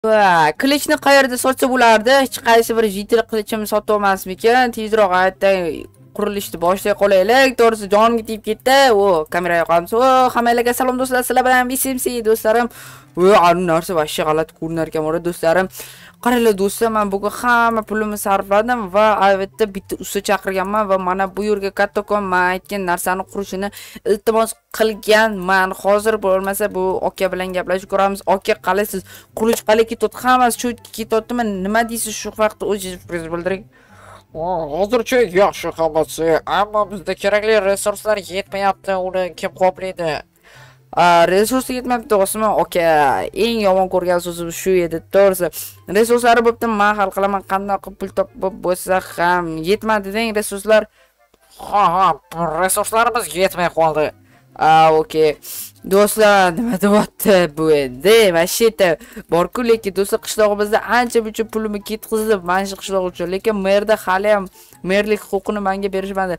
Va, qilichni qayerda sotsa bo'lardi? Hech qaysi bir jitil qilichimni sotib olmasmikan? Tezroq aytday qurilishni boshlay qolaylik. To'g'risi jonimga tegib ketdi. O, kameraga qo'yamiz. O, hammalarga salom do'stlar. Sizlar bilan BCMC do'stlarim. O, anu narsa vashsha g'alati ko'rinar ekan do'stlarim. Qaranglar do'stlar, men bugun hamma pulimni sarfladim va albatta bitta usta chaqirganman va mana bu yerga kattakon men aytgan narsani qurishini iltimos qilganman. Hozir bo'lmasa bu aka bilan gaplashib ko'ramiz. Aka, qalaysiz? Qurilish qalay ketyapti? Hammasi cho'tga ketyaptimi? Nima deysiz shu vaqtda o'zingiz bildiring. Hozircha yaxshi hammasi, ammo bizda kerakli resurslar yetmayapti. Uni kim qoplaydi? Resurslar yetmayapti do'stlar. Aka, eng yomon ko'rgan so'zim shu edi. To'g'risi, resurslari bo'pti, men hal qilaman. Qanday qilib pul topib bo'lsa ham yetmadi deng resurslar. Ha, resurslarimiz yetmay qoldi. Okey. Do'stlar, nima deyapti bu endi? Vashita bor-ku, lekin do'stlar qishlog'imizda ancha buncha pulimni ketkizib, mana shu qishloq uchun, lekin merda hali ham merlik huquqini menga berishmadi.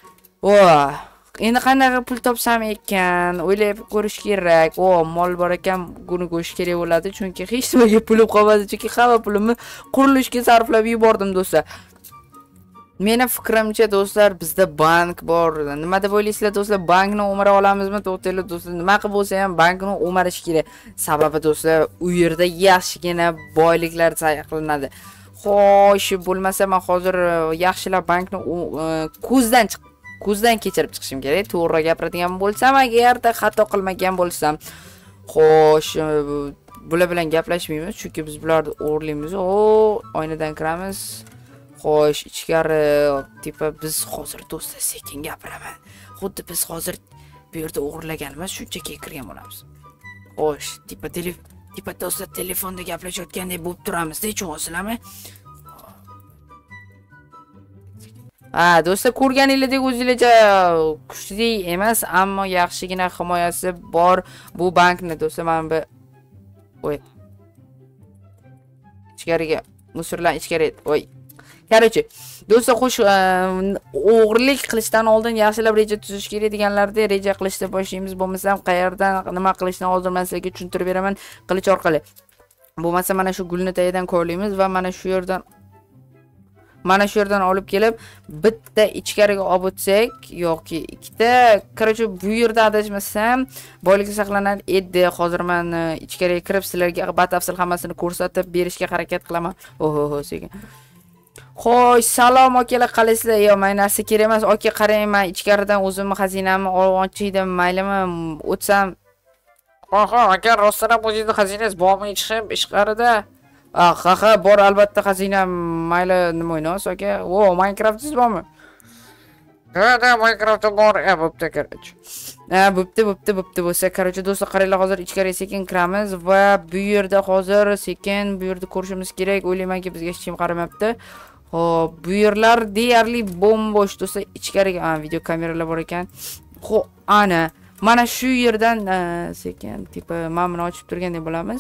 Endi qanday pul topsam ekan, o'ylab ko'rish kerak. Mol bor ekan, buni ko'rish kerak bo'ladi, chunki hech nimaga pulim qolmadi, chunki hamma pulimni qurilishga sarflab yubordim do'stlar. Meni fikrimcha do'stlar, bizda bank bor. Nima deb o'ylaysizlar do'stlar? Bankni o'mara olamizmi? To'xtanglar do'stlar. Nima qilib bo'lsa ham bankni o'marish kerak. Sababi do'stlar, u yerda yaxshigina boyliklar sayq qilinadi. Xo'sh, bo'lmasa men hozir yaxshilab bankni ko'zdan kechirib chiqishim kerak. To'g'ri gapiradigan bo'lsam, agarda xato qilmagan bo'lsam. Xo'sh, bular bilan gaplashmaymiz, chunki biz bularni o'g'irlaymiz. Oynadan kiramiz. Xo'sh, ichkari tipa biz hozir do'stlar sekin gapiraman. Xuddi biz hozir bu yerda o'g'irlaganmiz, shunchaki kirgan bo'lamiz. Xo'sh, tipa do'stlar telefonda gaplashayotgandek bo'lib turamiz-da, tushunasizlarmi? Do'stlar, ko'rganingizdek o'zingizcha kuchli emas, ammo yaxshigina himoyasi bor bu bankni do'stlar. Men bu ichkariga musorlar ichkari. Короче, do'stlar, xo'sh, o'g'irlik qilishdan oldin yaxshilab reja tuzish kerak deganlarda reja qilishni boshlaymiz. Bo'lmasam qayerdan nima qilishni hozir men sizlarga tushuntirib beraman qilich orqali. Bo'lmasa mana shu gulni tagidan ko'rlaymiz va mana shu yerdan olib kelib bitta ichkariga olib o'tsak yoki ikkita, короче, bu yerda adashmasam boylik saqlanadi edi. Hozir men ichkariga kirib sizlarga batafsil hammasini ko'rsatib berishga harakat qilaman. Sekin. Xo'sh, salom akalar, qalaysizlar? Men narsa kerak emas. Aka, qarang, men ichkaridan o'zimni xazinamni olib ochaydim, maylimi? O'tsam. Agar rostdan ham o'zingizni xazinangiz bormi ichkarida? Ha, bor albatta xazinam. Mayli, nima o'ynaysiz aka? Minecraft'ingiz bormi? Ha, Minecraft'da bor. Bo'pti, короче. Bo'pti bo'lsa, короче, do'stlar, qaranglar, hozir ichkariga sekin kiramiz va bu yerda hozir sekin bu yerda ko'rishimiz kerak. O'ylaymanki bizga hech kim qaramayapti. Xo'p, bu yerlar deyarli bo'm-bo'sh do'stlar. Ichkariga video kameralar bor ekan. Xo'p, mana shu yerdan sekin tipa men buni ochib turgandek bo'lamiz.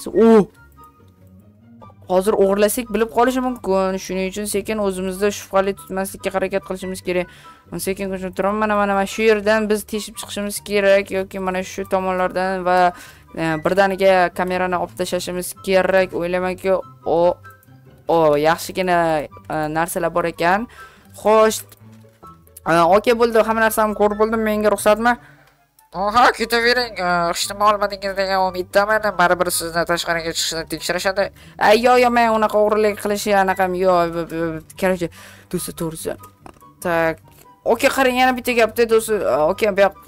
Hozir o'g'irlasak bilib qolishi mumkin. Shuning uchun sekin o'zimizda shubhali tutmaslikka harakat qilishimiz kerak. Men sekin ko'rsatib turaman. Mana shu yerdan biz teshib chiqishimiz kerak yoki mana shu tomonlardan va birdaniga kamerani olib tashlashimiz kerak. O'ylaymanki, yaxshigina narsalar bor ekan. Xo'sh, okey bo'ldi. Hamma narsamni ko'rib bo'ldim. Menga ruxsatmi? Ketavering. Hech nima olmadingiz degan umiddaman. Baribir sizni tashqariga chiqishni tekshirishadi. Yo'q, men unaqa o'g'irlik qilish anaqam yo'q. Короче, do'stlar, to'g'risi. Tak. Okey, qarang, yana bitta gapda do'stlar. Okey, bu yoq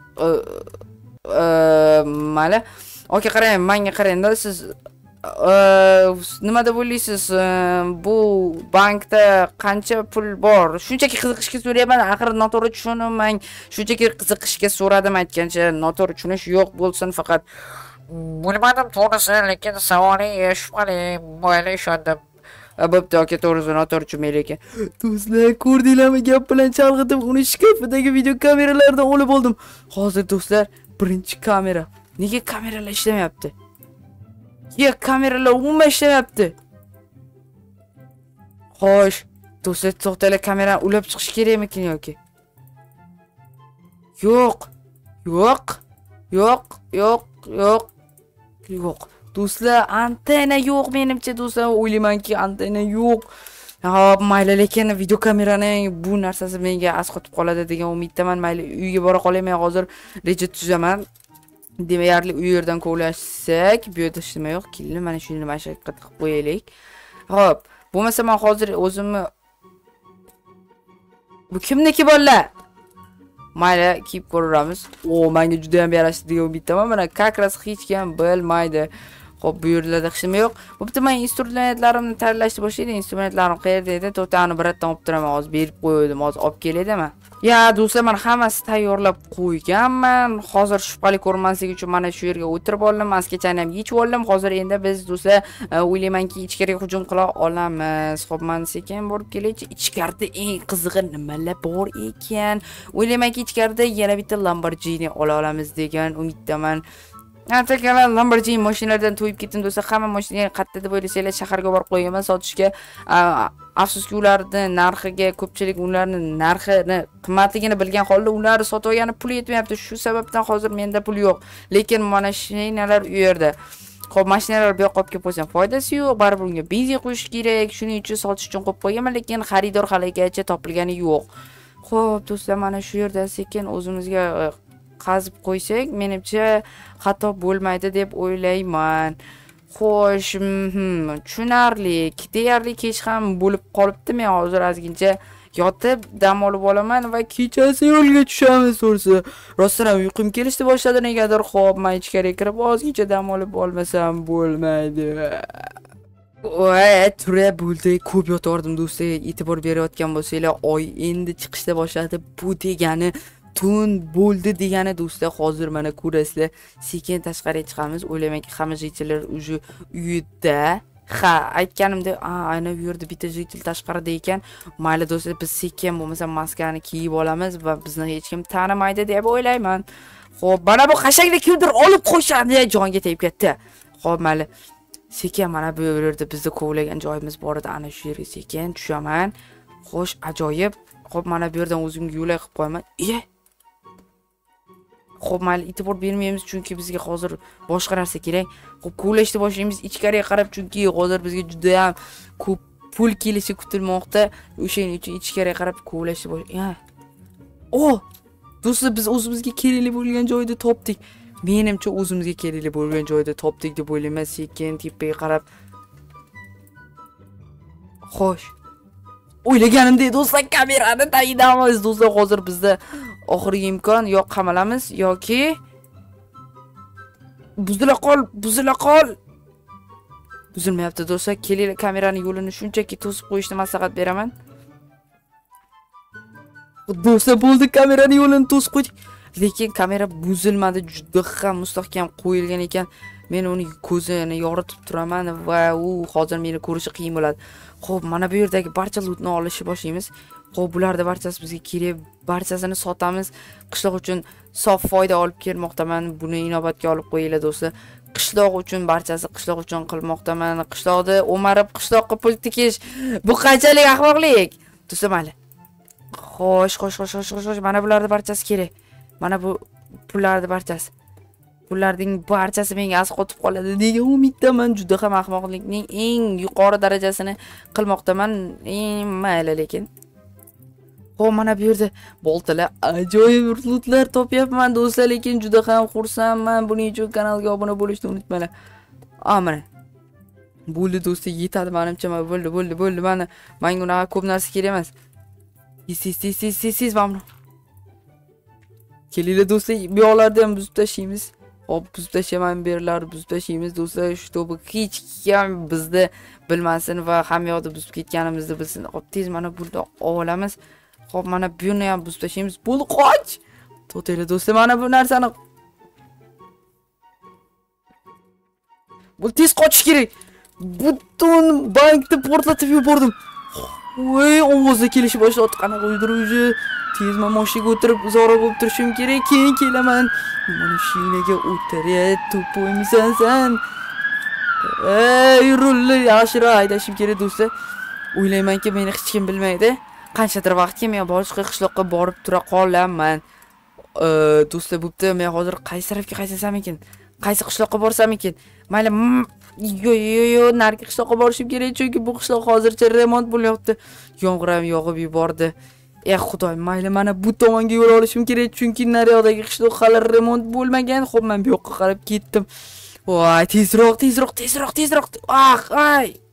mayli. Okey, qarang, menga qarangda siz nima deb o'ylaysiz? Bu bankda qancha pul bor? Shunchaki qiziqishga so'rayman. Axir noto'g'ri tushunmang. Shunchaki qiziqishga so'radim, aytgancha noto'g'ri tushunish yo'q bo'lsin faqat. Bilmadim to'g'risi, lekin savoling shubhali, mayli ishondim. Bo'pti, aka, to'g'risi noto'g'ri tushunmaydi ekan. Do'stlar, ko'rdinglarmi? Gap bilan chalg'itib, uni shkafidagi video kameralardan olib oldim. Hozir do'stlar, birinchi kamera. Nega kameralar ishlamayapti? Kameralar umuman ishlamayapti. Xo'sh, do'stlar, to'xtanglar, kamerani ulab chiqish kerakmikin yoki? Yo'q. Do'stlar, antena yo'q menimcha do'stlar, o'ylaymanki antena yo'q. Hop, mayli, lekin video kameraning bu narsasi menga asqotib qoladi degan umiddaman. Mayli, uyga bora qolay, men hozir reja tuzaman. Deyarli u yerdan kovlashsak, bu yerda hech nima yo'q. Kelin, mana shuni mashaqqat qilib qo'yaylik. Hop, bo'lmasa men hozir o'zimni bu kimniki bolalar? Mayli, kiyib ko'ramiz. O, menga juda ham yarashdi degan umiddaman. Mana kakras hech kim bilmaydi. Xo'p, bu yerlarda hech nima yo'q. Bo'pti, men instrumentlarimni tayyorlashni boshlaydi. Instrumentlarim qayerda edi? To'tani biratdan olib turaman. Hozir berib qo'ydim. Hozir olib keladimi? Ya, do'stlar, men hammasi tayyorlab qo'yganman. Hozir shubhali ko'rinmasligi uchun mana shu yerga o'tirib oldim. Maskachani ham yechib oldim. Hozir endi biz do'stlar o'ylaymanki ichkariga hujum qila olamiz. Xo'p, men sekin borib kelaychi. Ichkarida eng qizig'i nimalar bor ekan? O'ylaymanki ichkarida yana bitta Lamborghini ola olamiz degan umiddaman. Atakalar Lamborghini mashinalardan to'yib ketdim do'stlar. Hamma mashinaga qatta deb o'ylasanglar shaharga borib qo'yaman sotishga. Afsuski ularning narxiga ko'pchilik ularning narxini qimmatligini bilgan holda ularni sotib olgani pul yetmayapti. Shu sababdan hozir menda pul yo'q. Lekin mashinalar u yerda. Xo'p, mashinalar bu yoqqa olib kelib qo'ysam foydasi yo'q. Baribir unga benzin qo'yish kerak. Shuning uchun sotish uchun qo'yib qo'yganman, lekin xaridor haligacha topilgani yo'q. Xo'p, do'stlar, mana shu yerda sekin o'zimizga qazib qo'ysak, menimcha xato bo'lmaydi deb o'ylayman. Xo'sh, tushunarli. Deyarli kech ham bo'lib qolibdi. Men hozir ozgincha yotib dam olib olaman va kechasi yo'lga tushamiz to'g'risi. Rostdan ham uyqum kelishdi boshladi negadir. Xo'p, men ichkariga kirib ozgincha dam olib olmasam bo'lmaydi. Voy, tura bo'ldi. Ko'p yotardim do'stlar. E'tibor berayotgan bo'lsanglar, oy endi chiqishda boshladi. Bu degani tun bo'ldi degani do'stlar. Hozir mana ko'rasizlar, sekin tashqariga chiqamiz. O'ylaymanki hamma jichlar уже uyda. Ha, aytganimdek, aynan bu yerda bitta jichil tashqarida ekan. Mayli do'stlar, biz sekin bo'lmasa maskani kiyib olamiz va bizni hech kim tanimaydi deb o'ylayman. Xo'p, mana bu qashakni kimdir olib qo'yishadi, jonga tegib ketdi. Xo'p, mayli. Sekin mana bu yerda bizni kovlagan joyimiz bor edi. Ana shu yerga sekin tushaman. Xo'sh, ajoyib. Xo'p, mana bu yerdan o'zimga yo'lak qilib qo'yaman. Xo'p, mayli, e'tibor bermaymiz chunki bizga hozir boshqa narsa kerak. Xo'p, kovlashni boshlaymiz ichkariga qarab chunki hozir bizga juda ham ko'p pul kelishi kutilmoqda. O'shaning uchun ichkariga qarab kovlashni boshlaymiz. Do'stlar, biz o'zimizga kerakli bo'lgan joyda topdik. Menimcha o'zimizga kerakli bo'lgan joyda topdik deb o'ylayman. Sekin tepaga qarab. Xo'sh. O'ylaganimdek do'stlar, kamerani tayinamiz. Do'stlar, hozir bizda oxirgi imkon yo qamalamiz yoki buzila qol. Buzilmayapti do'stlar. Kelinglar, kameraning yo'lini shunchaki to'sib qo'yishni maslahat beraman. Do'stlar, bo'ldi, kameraning yo'lini to'sib qo'ydik. Lekin kamera buzilmadi, juda ham mustahkam qo'yilgan ekan. Men uni ko'zini yoritib turaman va u hozir meni ko'rishi qiyin bo'ladi. Xo'p, mana bu yerdagi barcha lootni olishni boshlaymiz. Xo'p, bularda barchasi bizga kerak, barchasini sotamiz. Qishloq uchun sof foyda olib kelmoqdaman. Buni inobatga olib qo'yinglar do'stlar. Qishloq uchun barchasi qishloq uchun qilmoqdaman. Qishloqda o'marib qishloqqa pul tikish bu qanchalik ahmoqlik? Do'stlar, mayli. Xo'sh, mana bularning barchasi kerak. Mana bu pullarning barchasi. Pullarning barchasi menga asqotib qoladi degan umiddaman. Juda ham ahmoqlikning eng yuqori darajasini qilmoqdaman. Mayli, lekin xo'p, mana bu yerda boltalar, ajoyib lootlar topyapman do'stlar, lekin juda ham xursandman. Buning uchun kanalga obuna bo'lishni unutmanglar. Mana bo'ldi do'stlar, yetadi menimcha. Bo'ldi. Menga unaqa ko'p narsa kerak emas. Siz mamnun. Kelinglar do'stlar, bu yoqlarda ham buzib tashlaymiz. Hop, buzib tashlayman, berlar buzib tashlaymiz do'stlar. Shu to'bi hech kim bizni bilmasin va hamma yoqda buzib ketganimizni bilsin. Hop, tez mana burada olamiz. Hop, mana buni ham buzib tashlaymiz. Bo'ldi, qoch. To'taylar do'stlar, mana bu narsani. Bu tez qochish kerak. Butun bankni portlatib yubordim. Voy, ovozga kelishib boshladi. Qanaqa uydiruvchi. Tezman mashinaga o'tirib zora bo'lib turishim kerak. Keyin kelaman. Mashinaga o'tirib to'poymisan sen. Rulni yaxshiroq haydashim kerak do'stlar. O'ylaymanki meni hech kim bilmaydi. Qanchadir vaqtga men boshqa qishloqqa borib tura qolaman. Do'stlar, bo'pti. Men hozir qaysi tarafga qaysam ekan? Qaysi qishloqqa borsam ekan? Mayli, yo, narigi qishloqqa borishim kerak, chunki bu qishloq hozircha remont bo'lyapti. Yomg'ir ham yog'ib yubordi. Xudoyim, mayli, mana bu tomonga yo'l olishim kerak, chunki naryoqdagi qishloq hali remont bo'lmagan. Xo'p, men bu yoqqa qarab ketdim. Voy, tezroq. Ay!